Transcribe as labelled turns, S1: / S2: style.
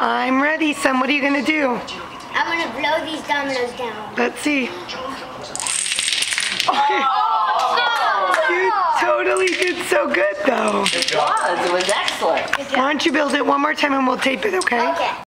S1: I'm ready, son. What are you gonna do?
S2: I'm gonna blow these dominoes down.
S1: Let's see. You totally did so good, though.
S3: It was excellent.
S1: Why don't you build it one more time and we'll tape it, okay?
S2: Okay.